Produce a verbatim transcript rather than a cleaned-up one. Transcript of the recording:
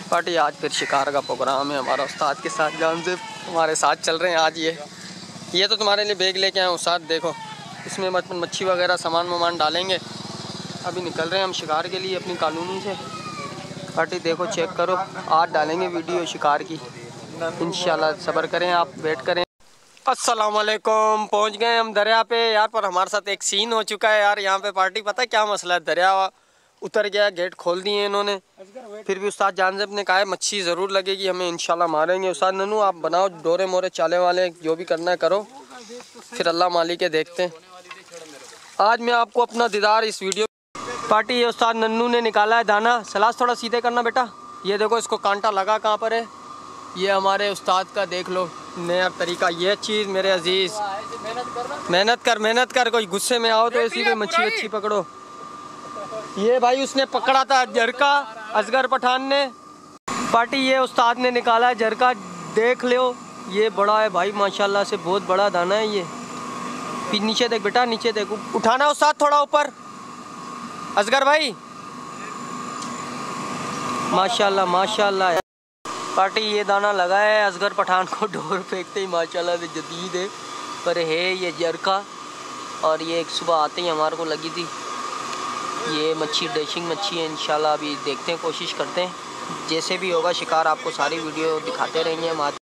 Party आज फिर शिकार का प्रोग्राम है हमारा उस्ताद के साथ, जान से हमारे साथ चल रहे हैं आज। ये ये तो तुम्हारे लिए बैग लेके आए उस्ताद, देखो इसमें मच्छी वगैरह सामान वामान डालेंगे। अभी निकल रहे हैं हम शिकार के लिए अपनी कॉलोनी से। पार्टी देखो चेक करो, आज डालेंगे वीडियो शिकार की इंशाल्लाह। सब्र करें, आप वेट करें। अस्सलाम वालेकुम, पहुँच गए हम दरिया पे यार। पर हमारे साथ एक सीन हो चुका है यार यहाँ पे। पार्टी पता है क्या मसला है, दरिया उतर गया, गेट खोल दिए इन्होंने। फिर भी उस्ताद जानजेब ने कहा है मच्छी ज़रूर लगेगी हमें, इंशाल्लाह मारेंगे। उस्ताद नन्नू आप बनाओ डोरे मोरे चाले वाले, जो भी करना है करो, फिर अल्लाह मालिक है देखते हैं। आज मैं आपको अपना दीदार इस वीडियो। पार्टी ये उस्ताद नन्नू ने निकाला है दाना। सलास थोड़ा सीधे करना बेटा। ये देखो इसको कांटा लगा कहाँ पर है, ये हमारे उस्ताद का देख लो नया तरीका। ये चीज़ मेरे अजीज़, मेहनत कर मेहनत कर, कोई गुस्से में आओ तो इसी में मच्छी अच्छी पकड़ो। ये भाई उसने पकड़ा था जरका, असगर पठान ने। पार्टी ये उस्ताद ने निकाला है जरका, देख लो ये बड़ा है भाई माशाल्लाह से, बहुत बड़ा दाना है ये। फिर नीचे देख बेटा, नीचे देख, उठाना उस्ताद थोड़ा ऊपर, असगर भाई माशाल्लाह माशाल्लाह। पार्टी ये दाना लगा है असगर पठान को डोर फेंकते ही माशाल्लाह से जदीद है, पर है ये जरका। और ये एक सुबह आते ही हमारे को लगी थी ये मच्छी, डैशिंग मच्छी है इंशाल्लाह। अभी देखते हैं, कोशिश करते हैं, जैसे भी होगा शिकार आपको सारी वीडियो दिखाते रहेंगे हम।